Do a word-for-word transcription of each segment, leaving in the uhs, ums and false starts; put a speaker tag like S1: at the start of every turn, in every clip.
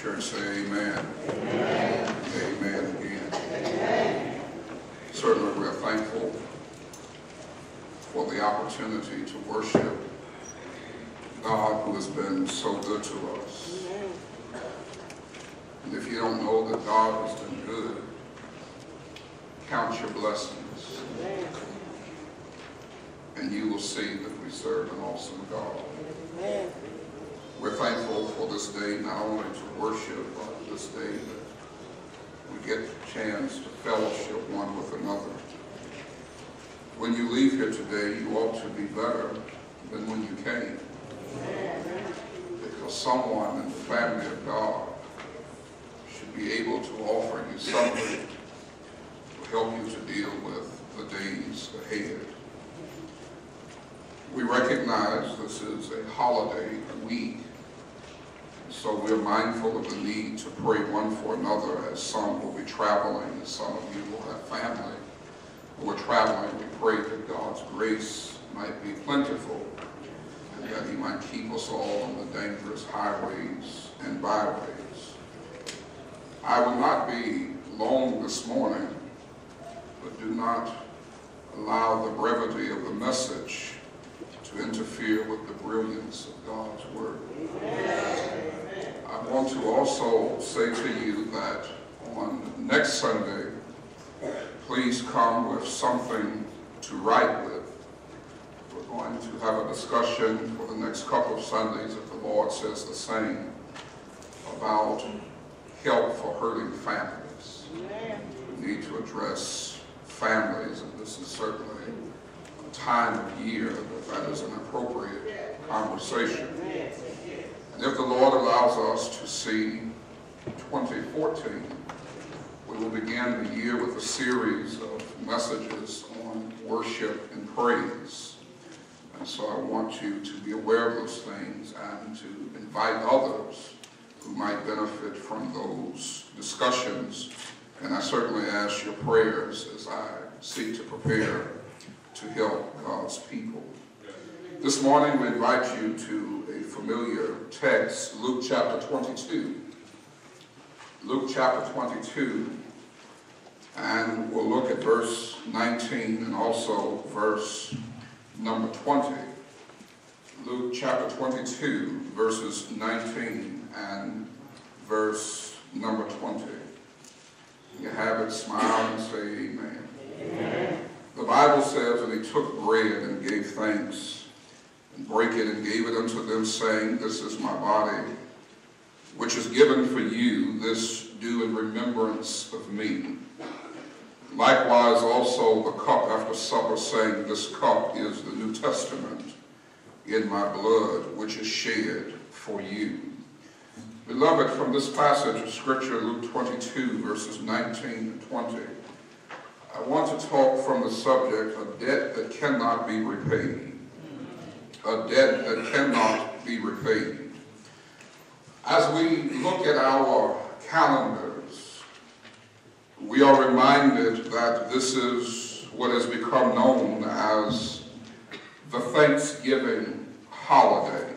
S1: Church say amen. Amen. Amen again. Amen. Certainly we are thankful for the opportunity to worship God who has been so good to us. Amen. And if you don't know that God has been good, count your blessings. Amen. And you will see that we serve an awesome God. Amen. We're thankful for this day, not only to worship, but this day that we get the chance to fellowship one with another. When you leave here today, you ought to be better than when you came. Because someone in the family of God should be able to offer you something to help you to deal with the days ahead. We recognize this is a holiday week, so we're mindful of the need to pray one for another, as some will be traveling, as some of you will have family who are traveling. We pray that God's grace might be plentiful and that he might keep us all on the dangerous highways and byways. I will not be long this morning, but do not allow the brevity of the message to interfere with the brilliance of God's word. Amen. I want to also say to you that on next Sunday, please come with something to write with. We're going to have a discussion for the next couple of Sundays, if the Lord says the same, about help for hurting families. Amen. We need to address families, and this is certainly a time of year that that is an appropriate conversation. And if the Lord allows us to see twenty fourteen, we will begin the year with a series of messages on worship and praise. And so I want you to be aware of those things and to invite others who might benefit from those discussions. And I certainly ask your prayers as I seek to prepare to help God's people. This morning we invite you to a familiar text, Luke chapter twenty-two. Luke chapter twenty-two, and we'll look at verse nineteen and also verse number twenty. Luke chapter twenty-two, verses nineteen and verse number twenty. You have it, smile and say amen. Amen. The Bible says, and he took bread and gave thanks, and brake it and gave it unto them, saying, this is my body, which is given for you. This do in remembrance of me. Likewise also the cup after supper, saying, this cup is the New Testament in my blood, which is shed for you. Beloved, from this passage of Scripture, Luke twenty-two, verses nineteen and twenty, I want to talk from the subject, a debt that cannot be repaid. A debt that cannot be repaid. As we look at our calendars, we are reminded that this is what has become known as the Thanksgiving holiday.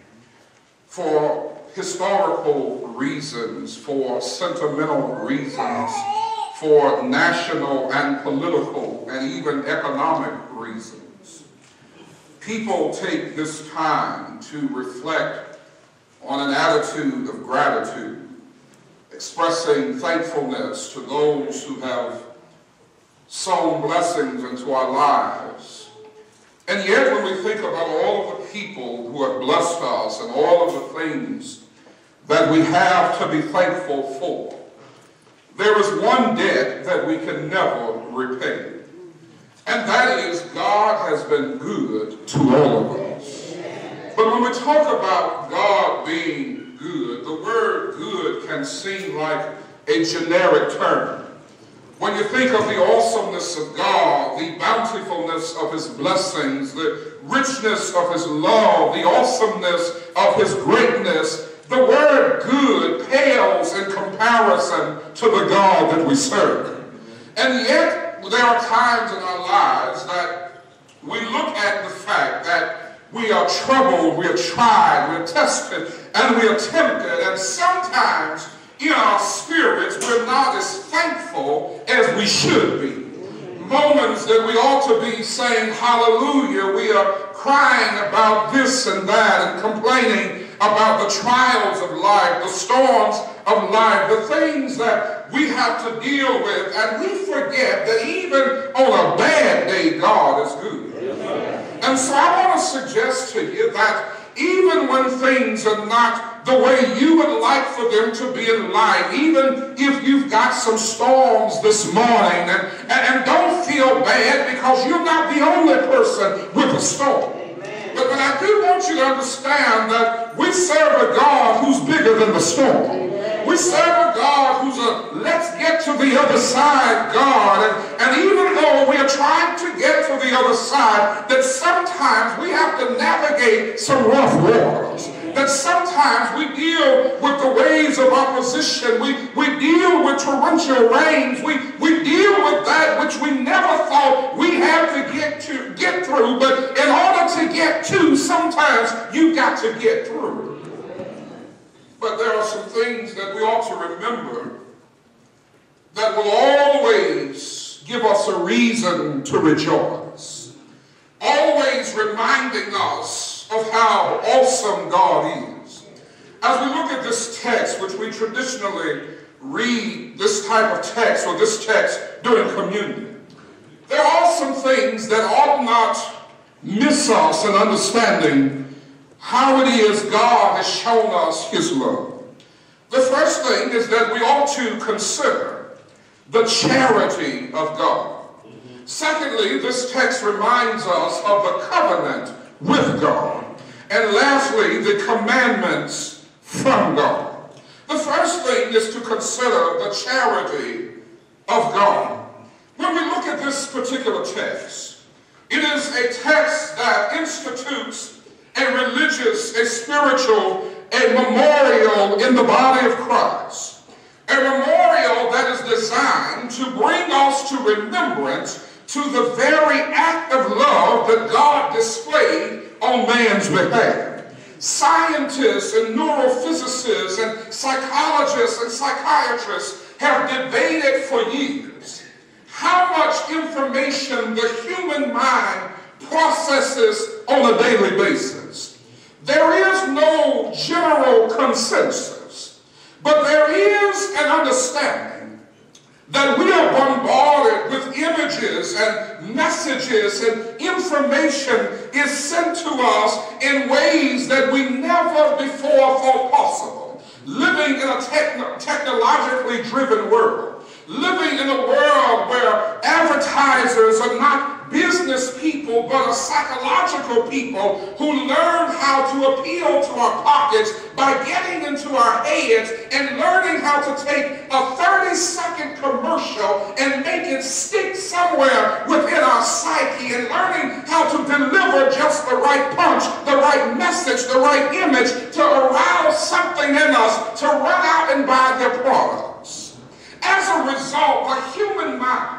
S1: For historical reasons, for sentimental reasons, for national and political and even economic reasons, people take this time to reflect on an attitude of gratitude, expressing thankfulness to those who have sown blessings into our lives. And yet when we think about all of the people who have blessed us and all of the things that we have to be thankful for, there is one debt that we can never repay. And that is, God has been good to all of us. But when we talk about God being good, the word good can seem like a generic term. When you think of the awesomeness of God, the bountifulness of his blessings, the richness of his love, the awesomeness of his greatness, the word good pales in comparison to the God that we serve. And yet, there are times in our lives that we look at the fact that we are troubled, we are tried, we're we're tested, and we are tempted, and sometimes in our spirits we're not as thankful as we should be. Moments that we ought to be saying hallelujah, we are crying about this and that and complaining about the trials of life, the storms of life, the things that we have to deal with, and we forget that even on a bad day, God is good. Amen. And so I want to suggest to you that even when things are not the way you would like for them to be in life, even if you've got some storms this morning, and, and, and don't feel bad because you're not the only person with a storm. Amen. But, but I do want you to understand that we serve a God who's bigger than the storm. Amen. We serve a God who's a let's get to the other side God. And, and even though we are trying to get to the other side, that sometimes we have to navigate some rough waters. That sometimes we deal with the waves of opposition. We, we deal with torrential rains. We, we deal with that which we never thought we had to get to get through. But in order to get to, sometimes you got to get through. But there are some things that we ought to remember that will always give us a reason to rejoice. Always reminding us of how awesome God is. As we look at this text, which we traditionally read this type of text or this text during communion, there are some things that ought not miss us in understanding how it is God has shown us his love. The first thing is that we ought to consider the charity of God. Mm-hmm. Secondly, this text reminds us of the covenant with God. And lastly, the commandments from God. The first thing is to consider the charity of God. When we look at this particular text, it is a text that institutes a religious, a spiritual, a memorial in the body of Christ. A memorial that is designed to bring us to remembrance to the very act of love that God displayed on man's behalf. Scientists and neurophysicists and psychologists and psychiatrists have debated for years how much information the human mind processes on a daily basis. There is no general consensus, but there is an understanding that we are bombarded with images and messages, and information is sent to us in ways that we never before thought possible. Living in a techno- technologically driven world, living in a world where advertisers are not business people but are psychological people who learn how to appeal to our pockets by getting into our heads and learning how to take a thirty second commercial and make it stick somewhere within our psyche, and learning how to deliver just the right punch, the right message, the right image to arouse something in us to run out and buy their products. As a result, the human mind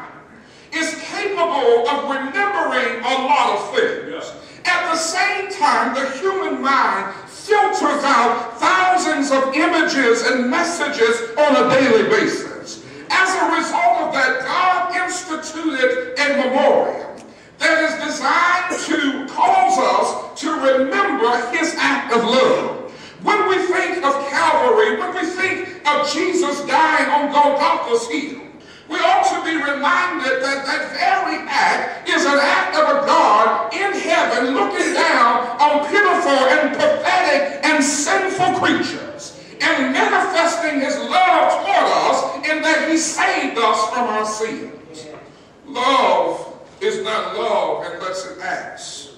S1: is capable of remembering a lot of things. Yeah. At the same time, the human mind filters out thousands of images and messages on a daily basis. As a result of that, God instituted a memorial that is designed to cause us to remember his act of love. When we think of Calvary, when we think of Jesus dying on Golgotha's hill, we ought to be reminded that that very act is an act of a God in heaven looking down on pitiful and pathetic and sinful creatures and manifesting his love toward us in that he saved us from our sins. Love is not love unless it acts.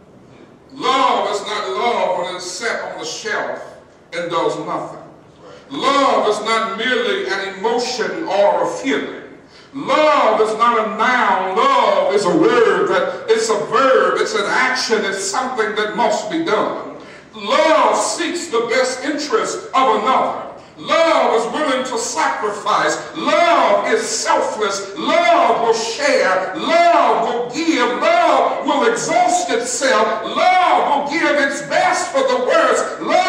S1: Love is not love when it's set on the shelf and does nothing. Love is not merely an emotion or a feeling. Love is not a noun. Love is a word. That it's a verb. It's an action. It's something that must be done. Love seeks the best interest of another. Love is willing to sacrifice. Love is selfless. Love will share. Love will give. Love will exhaust itself. Love will give its best for the worst. Love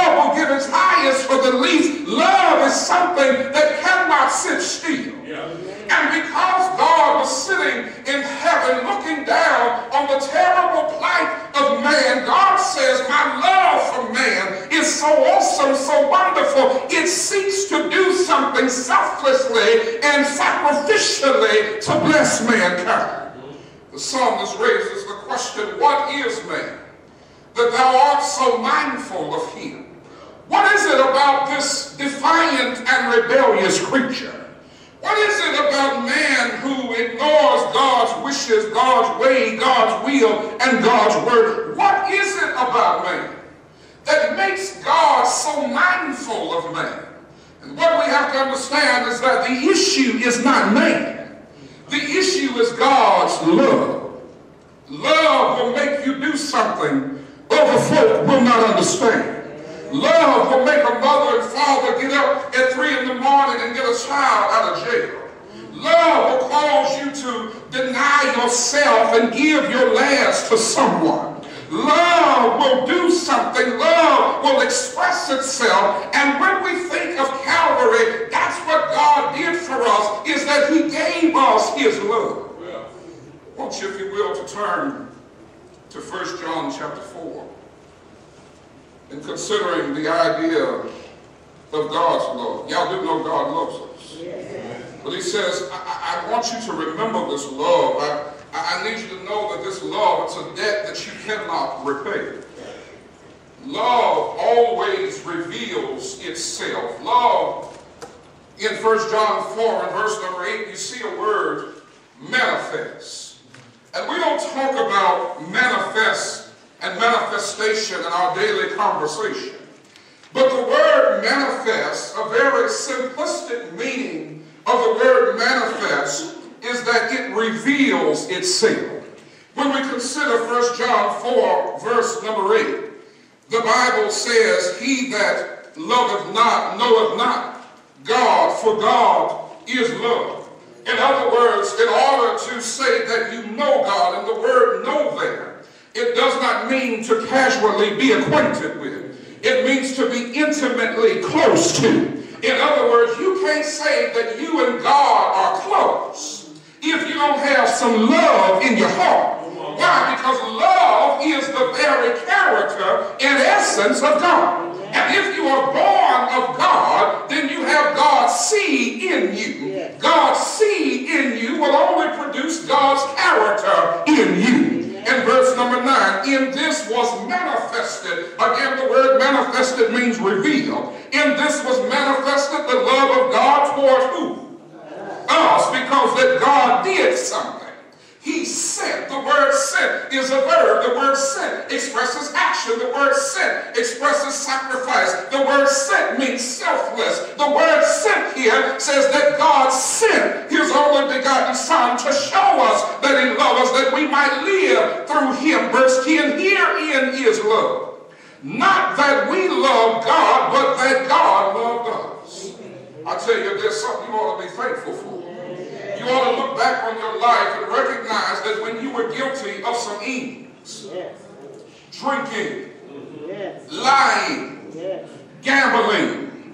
S1: it seeks to do something selflessly and sacrificially to bless mankind. The psalmist raises the question, what is man that thou art so mindful of him? What is it about this defiant and rebellious creature? What is it about man who ignores God's wishes, God's way, God's will, and God's word? What is it about man that makes God so mindful of man? And what we have to understand is that the issue is not man. The issue is God's love. Love will make you do something other folk will not understand. Love will make a mother and father get up at three in the morning and get a child out of jail. Love will cause you to deny yourself and give your last to someone. Love will do something. Love will express itself. And when we think of Calvary, that's what God did for us, is that he gave us his love. Yeah. I want you, if you will, to turn to First John chapter four. And considering the idea of God's love. Y'all do know God loves us. Yeah. But he says, I, I want you to remember this love. I, I need you to know that this love, it's a debt that you cannot repay. Love always reveals itself. Love, in First John four and verse number eight, you see a word, manifest. And we don't talk about manifest and manifestation in our daily conversation. But the word manifest, a very simplistic meaning of the word manifest, is that it reveals itself. When we consider First John four, verse number eight, the Bible says, he that loveth not knoweth not God, for God is love. In other words, in order to say that you know God, and the word know there, it does not mean to casually be acquainted with. It means to be intimately close to. In other words, you can't say that you and God are close if you don't have some love in your heart. Why? Because love is the very character and essence of God. And if you are born of God, then you have God's seed in you. God's seed in you will only produce God's character in you. In verse number nine, in this was manifested, again the word manifested means revealed. In this was manifested the love of God toward who? Us, because that God did something. He sent. The word sent is a verb. The word sent expresses action. The word sent expresses sacrifice. The word sent means selfless. The word sent here says that God sent his only begotten Son to show us that he loves us, that we might live through him. Verse ten, herein is love. Not that we love God, but that God loved us. I tell you, there's something you ought to be thankful for. You ought to look back on your life and recognize that when you were guilty of some evils, yes. drinking, yes. lying, yes. gambling,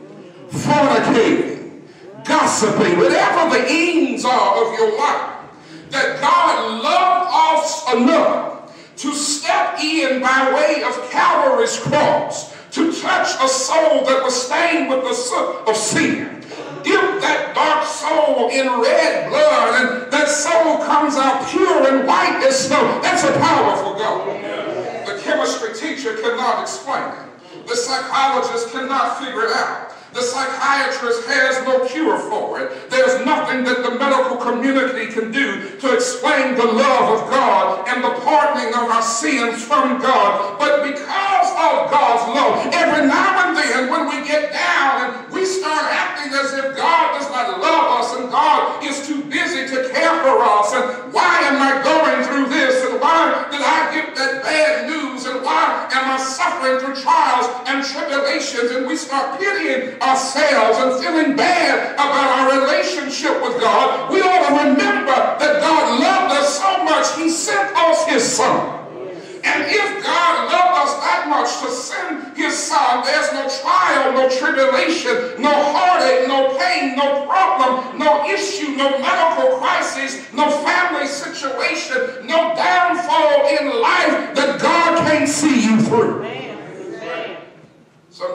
S1: fornicating, gossiping, whatever the evils are of your life, that God loved us enough to step in by way of Calvary's cross to touch a soul that was stained with the soot of sin. Dip that dark soul in red blood, and that soul comes out pure and white as snow. That's a powerful God. The chemistry teacher cannot explain it. The psychologist cannot figure it out. The psychiatrist has no cure for it. There's nothing that the medical community can do to explain the love of God and the pardoning of our sins from God. But because of God's love, every now and then when we get down and we start acting as if God does not love us and God is too busy to care for us, and why am I going through this, and why did I get that bad news, and why am I suffering through trials and tribulations, and we start pitying ourselves and feeling bad about our relationship with God, we ought to remember that God loved us so much, he sent us his Son. And if God loved us that much to send his Son, there's no trial, no tribulation, no heartache, no pain, no problem, no issue, no medical crisis, no family situation, no downfall in life that God can't see you through. Sometimes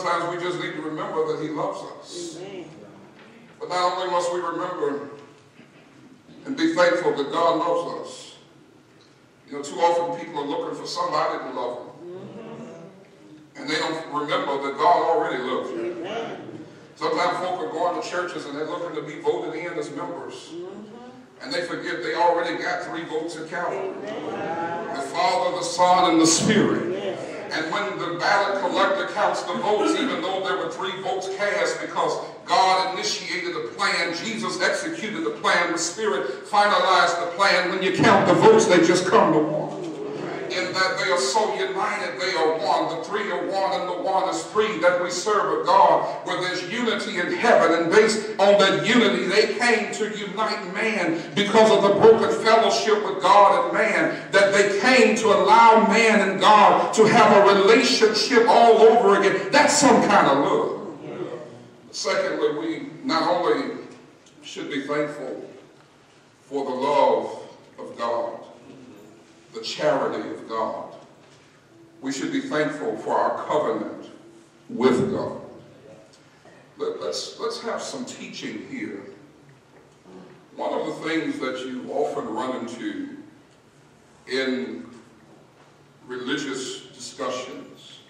S1: sometimes we just need to remember that he loves us.
S2: Amen.
S1: But not only must we remember and be thankful that God loves us. You know, too often people are looking for somebody to love them. Mm-hmm. And they don't remember that God already loves you. Amen. Sometimes folk are going to churches and they're looking to be voted in as members. Mm-hmm. And they forget they already got three votes in Calvary. The Father, the Son, and the Spirit. Yes. And when the ballot collector counts the votes, even though there were three votes cast because God initiated the plan, Jesus executed the plan, the Spirit finalized the plan. When you count the votes, they just come to one. In that they are so united, they are one. The three are one, and the one is three. That we serve a God where there's unity in heaven, and based on that unity, they came to unite man because of the broken fellowship with God and man. That they came to allow man and God to have a relationship all over again. That's some kind of love. Secondly, we not only should be thankful for the love of God, the charity of God, we should be thankful for our covenant with God. Let, let's, let's have some teaching here. One of the things that you often run into in religious discussions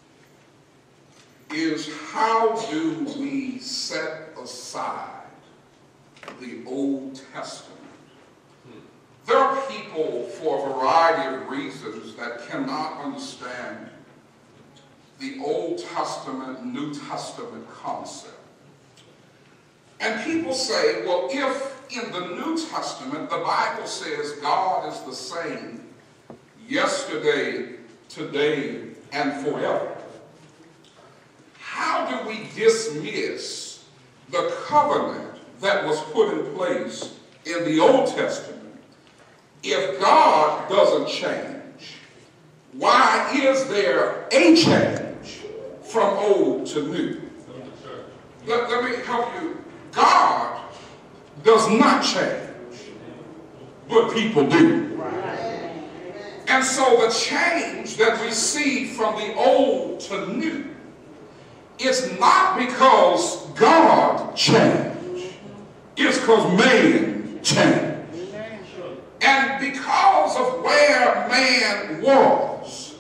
S1: is how do we set aside the Old Testament? There are people, for a variety of reasons, that cannot understand the Old Testament, New Testament concept. And people say, well, if in the New Testament the Bible says God is the same yesterday, today, and forever, how do we dismiss the covenant that was put in place in the Old Testament? If God doesn't change, why is there a change from old to new? Let, let me help you. God does not change, but people do. And so the change that we see from the old to new is not because God changed, it's because man changed. And because of where man was,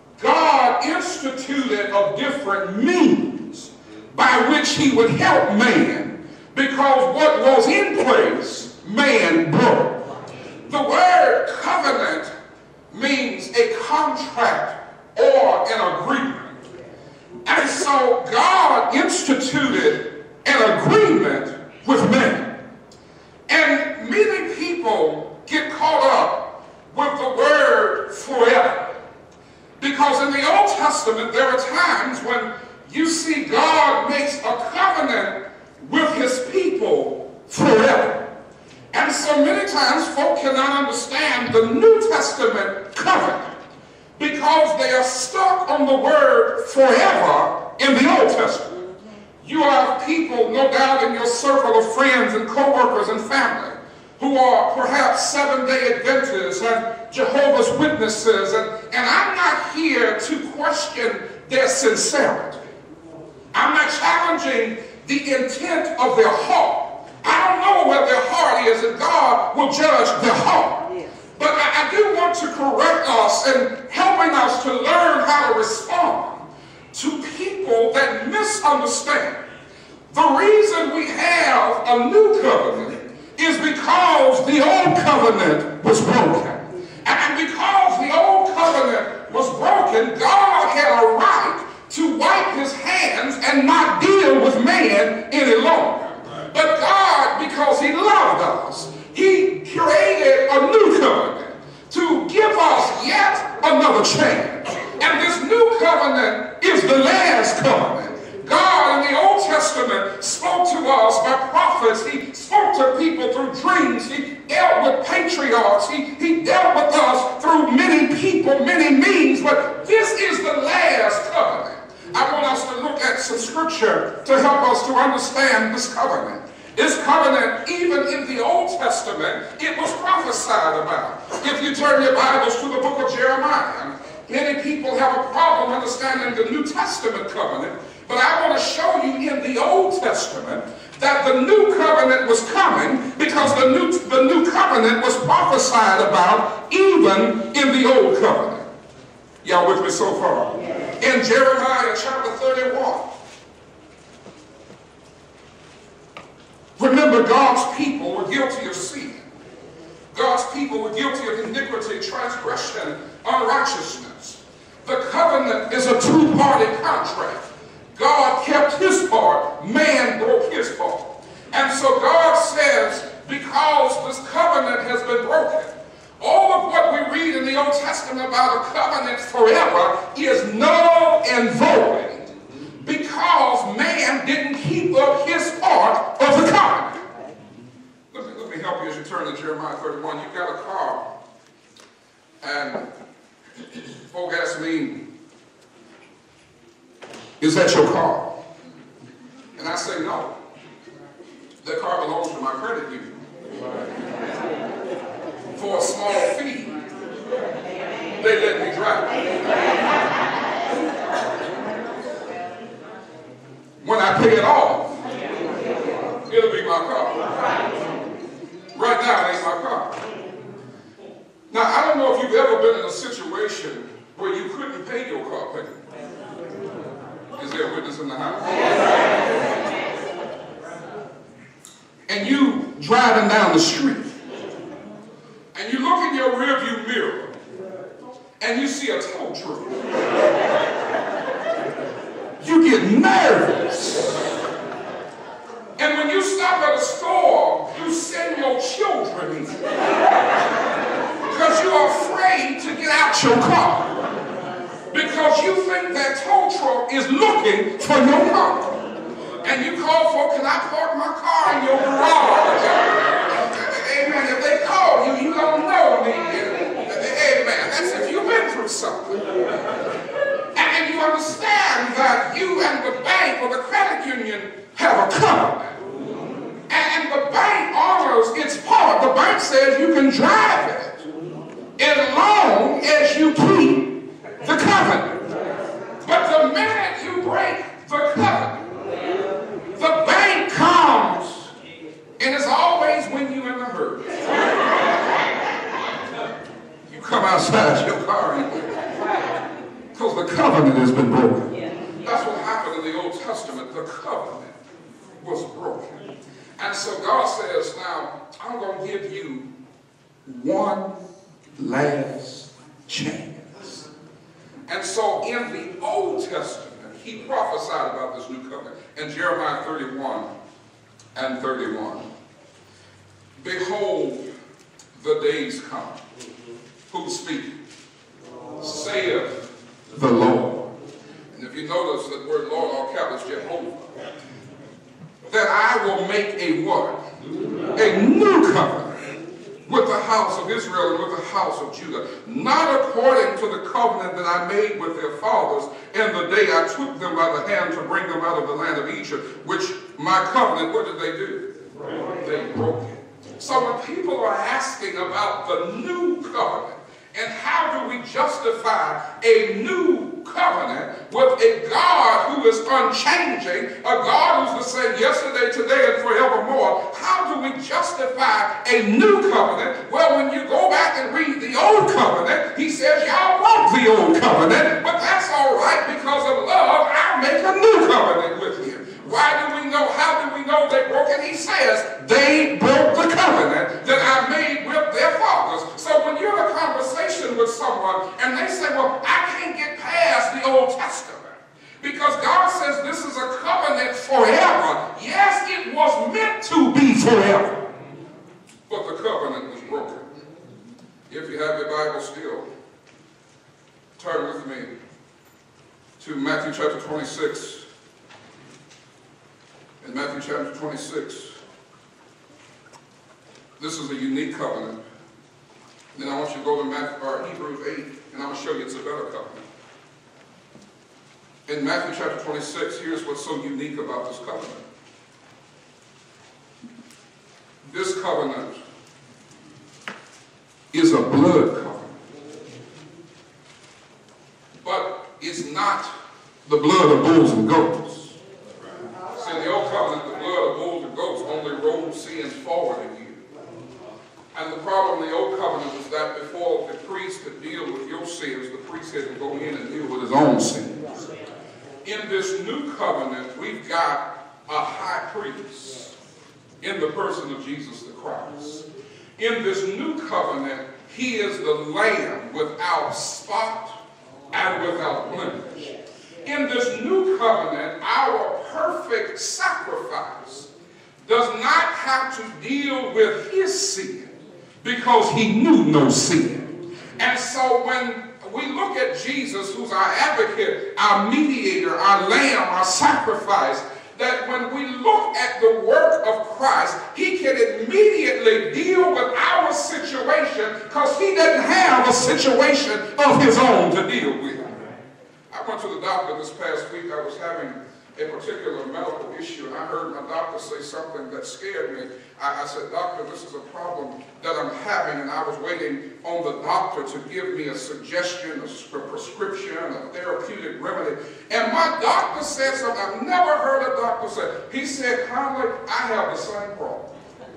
S1: God instituted a different means by which he would help man, because what was in place, man broke. The word covenant means a contract or an agreement. And so God instituted an agreement with man. And many people get caught up with the word forever. Because in the Old Testament, there are times when you see God makes a covenant with his people forever. And so many times folk cannot understand the New Testament covenant because they are stuck on the word forever in the Old Testament. You have people, no doubt, in your circle of friends and co-workers and family who are perhaps Seventh-day Adventists and Jehovah's Witnesses, and, and I'm not here to question their sincerity. I'm not challenging the intent of their heart. I don't know where their heart is, and God will judge their heart. But I, I do want to correct us and helping us to learn how to respond to people that misunderstand. The reason we have a new covenant is because the old covenant was broken. And because the old covenant was broken, God had a right to wipe his hands and not deal with man any longer. But God, because he loved us, he created a new covenant to give us yet another chance. And this new covenant is the last covenant. God in the Old Testament spoke to us by prophets. He spoke to people through dreams. He dealt with patriarchs. He, he dealt with us through many people, many means. But this is the last covenant. I want us to look at some scripture to help us to understand this covenant. This covenant, even in the Old Testament, it was prophesied about. If you turn your Bibles to the book of Jeremiah, many people have a problem understanding the New Testament covenant. But the Old Testament that the new covenant was coming, because the new, the new covenant was prophesied about even in the Old Covenant. Y'all with me so far? In Jeremiah chapter thirty-one. Remember, God's people were guilty of sin. God's people were guilty of iniquity, transgression, unrighteousness. The covenant is a two-party contract. God kept his part, man broke his part. And so God says, because this covenant has been broken, all of what we read in the Old Testament about a covenant forever is null and void, because man didn't keep up his part of the covenant. Let me, let me help you as you turn to Jeremiah thirty-one. You've got a car, and folk ask me, is that your car? And I say, no. That car belongs to my credit union. For a small fee, they let me drive. When I pay it off, it'll be my car. Right now, it ain't my car. Now, I don't know if you've ever been in a situation where you couldn't pay your car payment. Is there a witness in the house? And you driving down the street, and you look in your rearview mirror, and you see a tow truck. You get nervous. And when you stop at a store, you send your children because you're afraid to get out your car, because you think that tow truck is looking for your car. And you call for, can I park my car in your garage? Amen. If they call you, you don't know me. Amen. That's if you've been through something. And you understand that you and the bank or the credit union have a covenant. And the bank honors its part. The bank says you can drive it as long as you keep the covenant. But the minute you break the covenant, the bank comes, and it's always when you're in a hurry. You come outside your car because the covenant has been broken. That's what happened in the Old Testament. The covenant was broken. And so God says, now, I'm going to give you one last chance. And so in the Old Testament, he prophesied about this new covenant. In Jeremiah thirty-one and thirty-one, behold, the days come. Who's speaking? Saith the Lord. And if you notice that word Lord, all capital, is Jehovah. That I will make a what? A new covenant with the house of Israel and with the house of Judah, not according to the covenant that I made with their fathers in the day I took them by the hand to bring them out of the land of Egypt, which my covenant, what did they do? They broke it. So when people are asking about the new covenant, and how do we justify a new covenant with a God who is unchanging, a God who's the same yesterday, today, and forevermore? How do we justify a new covenant? Well, when you go back and read the old covenant, he says, y'all want the old covenant, but that's all right, because of love, I'll make a new covenant with you. Why do we know? How do we know they broke it? He says, they broke the covenant that I made with their fathers. So when you're in a conversation with someone and they say, well, I can't get past the Old Testament because God says this is a covenant forever. Yes, it was meant to be forever, but the covenant was broken. If you have your Bible still, turn with me to Matthew chapter twenty-six. In Matthew chapter twenty-six, this is a unique covenant. Then I want you to go to Matthew, or Hebrews eight, and I'm going to show you it's a better covenant. In Matthew chapter twenty-six, here's what's so unique about this covenant. This covenant is a blood covenant. But it's not the blood of bulls and goats. See, in the this new covenant, we've got a high priest in the person of Jesus the Christ. In this new covenant, he is the Lamb without spot and without blemish. In this new covenant, our perfect sacrifice does not have to deal with his sin because he knew no sin. And so when we look at Jesus, who's our advocate, our mediator, our lamb, our sacrifice, that when we look at the work of Christ, he can immediately deal with our situation because he doesn't have a situation of his own to deal with. I went to the doctor this past week. I was having a particular medical issue, and I heard my doctor say something that scared me. I, I said, "Doctor, this is a problem that I'm having," and I was waiting on the doctor to give me a suggestion, a, a prescription, a therapeutic remedy. And my doctor said something I've never heard a doctor say. He said, "Conley, I have the same problem."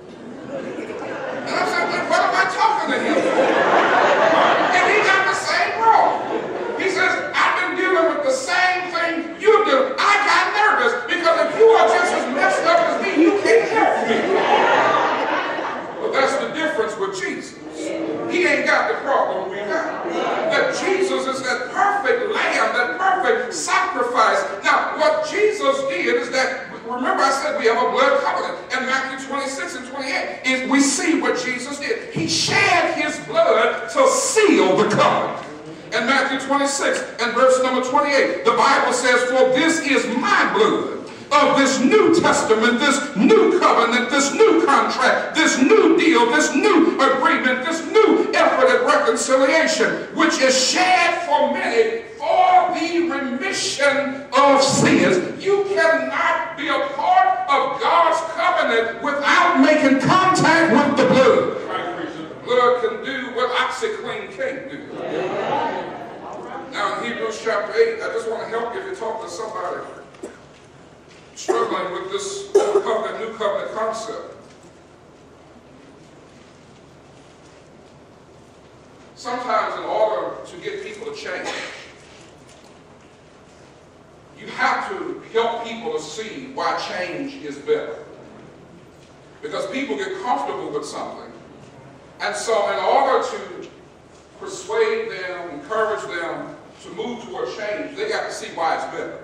S1: And I said, "What am I talking to him for?" And he got the same problem. He says, "I've been dealing with the same thing you do." I got nervous because if you are just as messed up as me, you can't help me. But that's the difference with Jesus. He ain't got the problem we got. That Jesus is that perfect lamb, that perfect sacrifice. Now, what Jesus did is that, remember I said we have a blood covenant. In Matthew twenty-six and twenty-eight, is we see what Jesus did. He shed his blood to seal the covenant. In Matthew twenty-six and verse number twenty-eight, the Bible says, "For this is my blood of this new testament, this new covenant, this new contract, this new deal, this new agreement, this new effort at reconciliation, which is shed for many for the remission of sins." You cannot be a part of God's covenant without making contact with the blood. Blood can do what OxyClean can't do. Now in Hebrews chapter eight, I just want to help you if you talk to somebody struggling with this old covenant, new covenant concept. Sometimes in order to get people to change, you have to help people to see why change is better. Because people get comfortable with something. And so in order to persuade them, encourage them to move toward change, they got to see why it's better.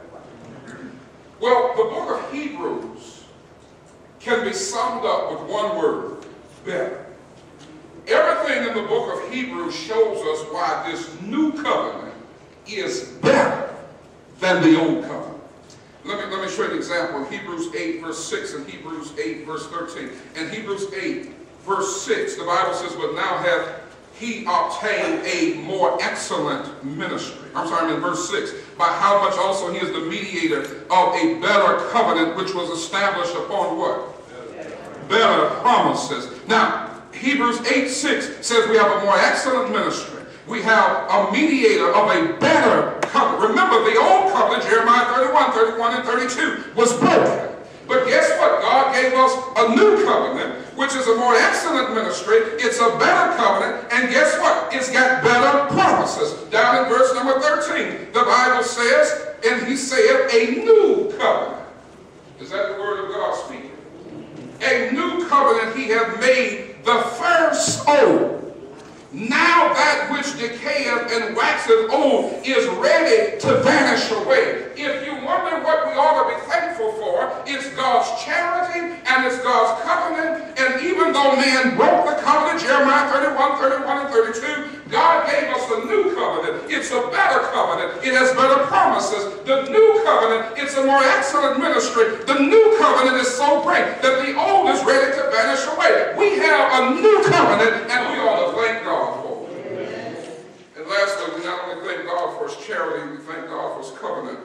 S1: Well, the book of Hebrews can be summed up with one word: better. Everything in the book of Hebrews shows us why this new covenant is better than the old covenant. Let me, let me show you an example in Hebrews eight verse six and Hebrews eight verse thirteen. In Hebrews eight verse six, the Bible says, "But now hath he obtained a more excellent ministry." I'm sorry, in verse six. "By how much also he is the mediator of a better covenant, which was established upon" what? Better promises. Now, Hebrews eight six says we have a more excellent ministry. We have a mediator of a better covenant. Remember, the old covenant, Jeremiah thirty-one, thirty-one, and thirty-two, was broken. But guess what? God gave us a new covenant, which is a more excellent ministry. It's a better covenant. And guess what? It's got better promises. Down in verse number thirteen, the Bible says, "And he saith a new covenant." Is that the word of God speaking? "A new covenant he hath made the first old. Now that which decayeth and waxeth old is ready to vanish away." If you wonder what we ought to be thankful for, it's God's charity and it's God's covenant. And even though man broke the covenant, Jeremiah thirty-one, thirty-one, and thirty-two, God gave us a new covenant. It's a better covenant. It has better promises. The new covenant, it's a more excellent ministry. The new covenant is so great that the old is ready to vanish away. We have a new covenant, and we ought to thank God for it. And lastly, we not only thank God for his charity, we thank God for his covenant,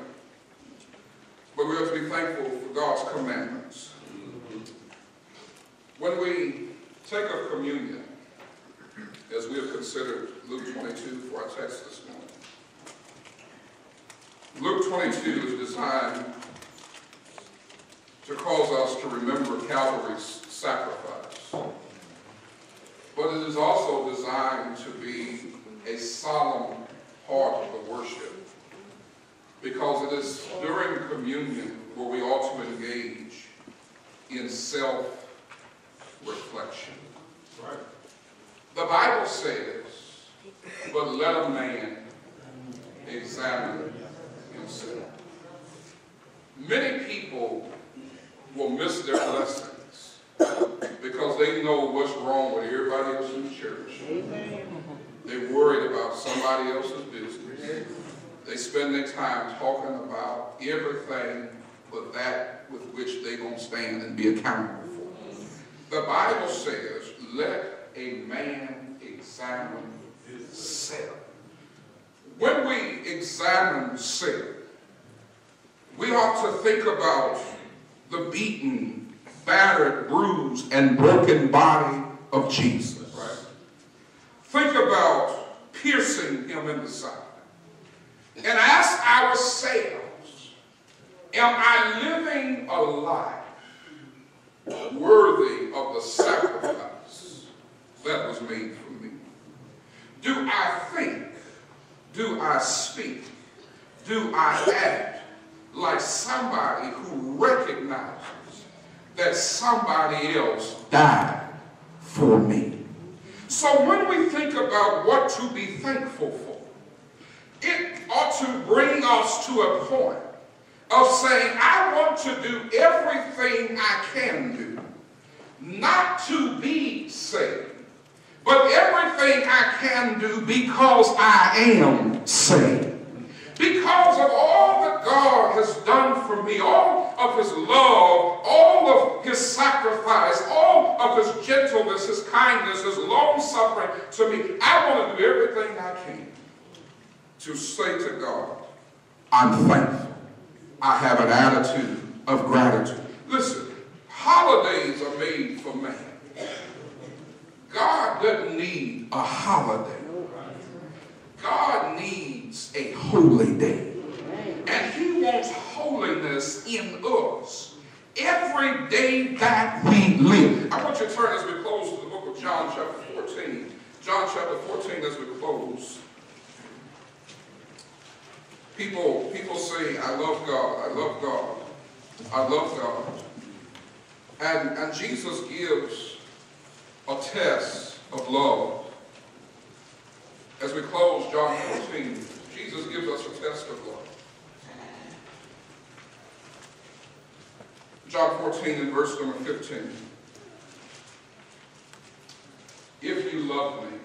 S1: but we have to be thankful for God's commandments. When we take up communion, as we have considered Luke twenty-two for our text this morning, Luke twenty-two is designed to cause us to remember Calvary's sacrifice. But it is also designed to be a solemn part of the worship. because it is during communion where we ought to engage in self-reflection. Right. The Bible says, but let a man examine himself. Many people will miss their blessings because they know what's wrong with everybody else in the church. They're worried about somebody else's business. They spend their time talking about everything but that with which they're going to stand and be accountable for. The Bible says, let a man examine self. When we examine self, we ought to think about the beaten, battered, bruised, and broken body of Jesus. Right? Think about piercing him in the side. And ask ourselves, am I living a life worthy of the sacrifice that was made for me? Do I think, do I speak, do I act like somebody who recognizes that somebody else died for me? So when we think about what to be thankful for, it ought to bring us to a point of saying, I want to do everything I can do, not to be saved, but everything I can do because I am saved. Because of all that God has done for me, all of his love, all of his sacrifice, all of his gentleness, his kindness, his long-suffering to me, I want to do everything I can to say to God, I'm thankful. I have an attitude of gratitude. Listen, holidays are made for man. God doesn't need a holiday. God needs a holy day. And he wants holiness in us every day that we live. I want you to turn as we close to the book of John chapter fourteen. John chapter fourteen as we close. People, people say, I love God, I love God, I love God. And, and Jesus gives a test of love. As we close John fourteen, Jesus gives us a test of love. John fourteen and verse number fifteen. If you love me,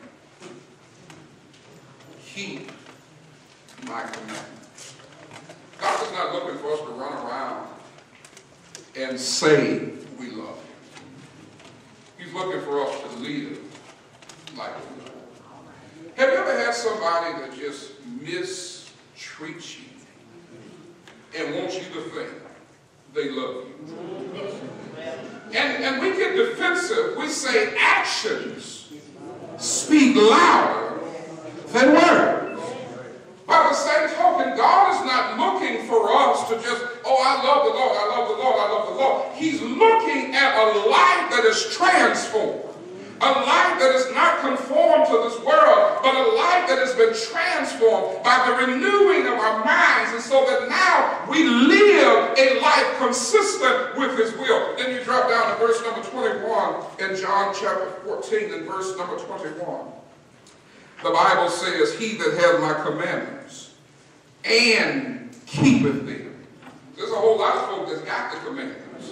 S1: keep my commandments. God is not looking for us to run around and say we love him. He's looking for us to live like we love him. Have you ever had somebody that just mistreats you and wants you to think they love you? And, and we get defensive. We say actions speak louder than words. By the same token, God is not looking for us to just, oh, I love the Lord, I love the Lord, I love the Lord. He's looking at a life that is transformed. A life that is not conformed to this world, but a life that has been transformed by the renewing of our minds, and so that now we live a life consistent with his will. Then you drop down to verse number twenty-one in John chapter fourteen and verse number twenty-one. The Bible says, he that hath my commandments and keepeth them. There's a whole lot of folk that's got the commandments.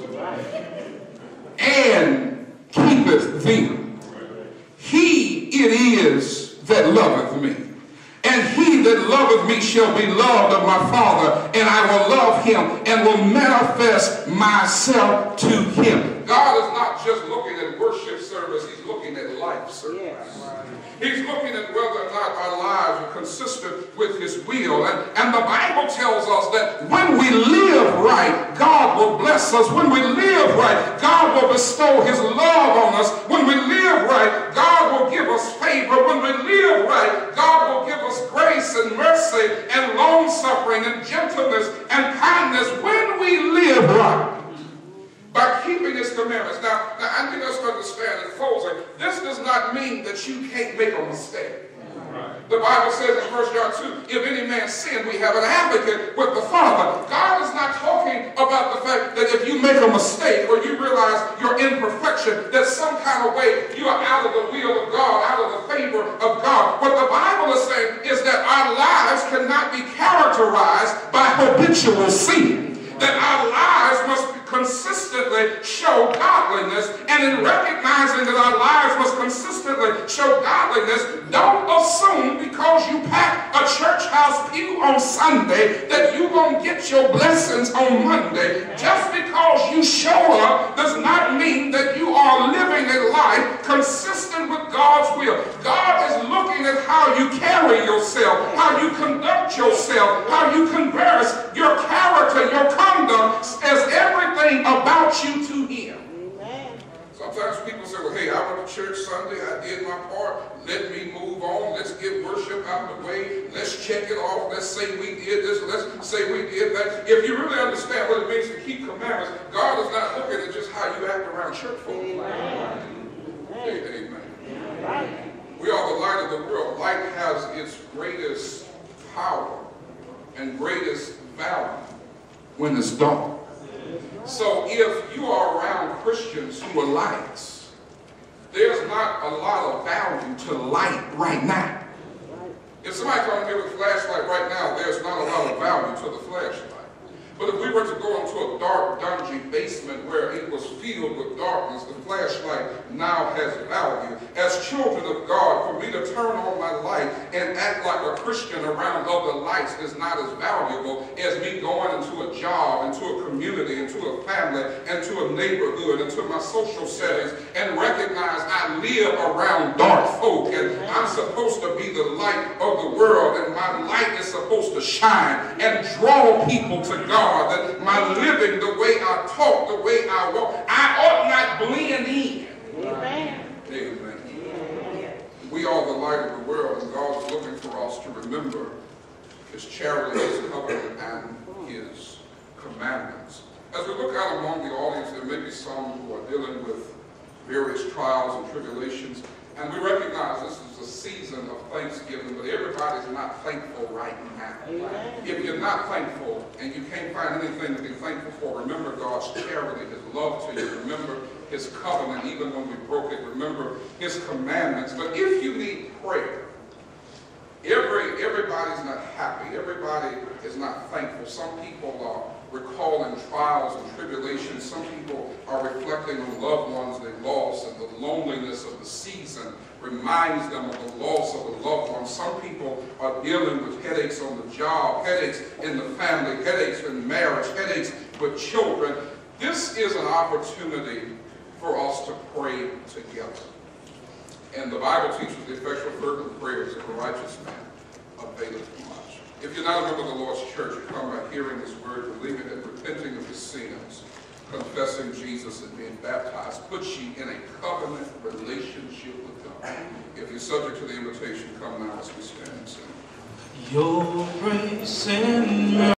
S1: And keepeth them. He it is that loveth me. And he that loveth me shall be loved of my Father, and I will love him and will manifest myself to him. God is not just looking at worship service, he's looking at life service. Yes. He's looking at whether or not our lives are consistent with his will. And, and the Bible tells us that when we live right, God will bless us. When we live right, God will bestow his love on us. When we live right, God will give us favor. When we live right, God will give us grace and mercy and long-suffering and gentleness and kindness. When we live right, by keeping his commandments. Now, now, I need us to understand in closing, this does not mean that you can't make a mistake. Right. The Bible says in First John two, if any man sin, we have an advocate with the Father. God is not talking about the fact that if you make a mistake or you realize your imperfection, that some kind of way you are out of the will of God, out of the favor of God. What the Bible is saying is that our lives cannot be characterized by habitual sin. That our lives must consistently show godliness, and in recognizing that our lives must consistently show godliness, don't assume because you pack a church house pew on Sunday that you're going to get your blessings on Monday. Just because you show up does not mean that you are living a life consistent with God's will. God is looking at how you carry yourself, how you conduct yourself, how you converse, your character, your conduct as everything about you to Him. Amen. Sometimes people say, well, hey, I went to church Sunday, I did my part, let me move on, let's get worship out of the way, let's check it off, let's say we did this, let's say we did that. If you really understand what it means to keep commandments, God is not looking at just how you act around church folk. Amen. Amen. Amen. We are the light of the world. Light has its greatest power and greatest value when it's dark. So if you are around Christians who are lights, there's not a lot of value to light right now. If somebody comes here with a flashlight right now, there's not a lot of value to the flashlight. But if we were to go into a dark, dungy basement where it was filled with darkness, the flashlight now has value. As children of God, for me to turn on my light and act like a Christian around other lights is not as valuable as me going into a job, into a community, into a family, into a neighborhood, into my social settings, and recognize I live around dark folk, and I'm supposed to be the light of the world, and my light is supposed to shine and draw people to God. That my living, the way I talk, the way I walk, I ought not blend in. Amen. Amen. Amen. We are the light of the world, and God is looking for us to remember His charity, His covenant, and His commandments. As we look out among the audience, there may be some who are dealing with various trials and tribulations, and we recognize this is a season of Thanksgiving, but everybody's not thankful right now. Amen. If you're not thankful and you can't find anything to be thankful for, remember God's charity, His love to you. Remember His covenant, even when we broke it. Remember His commandments. But if you need prayer, every, everybody's not happy. Everybody is not thankful. Some people are recalling trials and tribulations. Some people are reflecting on loved ones they lost, and the loneliness of the season reminds them of the loss of a loved one. Some people are dealing with headaches on the job, headaches in the family, headaches in marriage, headaches with children. This is an opportunity for us to pray together. And the Bible teaches the effectual fervent prayers of a righteous man availeth much. If you're not a member of the Lord's church, you come by hearing His word, believing it, repenting of your sins, confessing Jesus and being baptized, puts you in a covenant relationship with God. If you're subject to the invitation, come now as we stand and sing. Your grace and mercy.